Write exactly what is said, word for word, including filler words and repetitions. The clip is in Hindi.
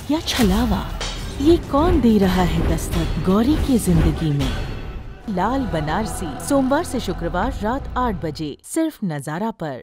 या छलावा, ये कौन दे रहा है दस्तक गौरी की जिंदगी में। लाल बनारसी, सोमवार से शुक्रवार रात आठ बजे सिर्फ नजारा पर।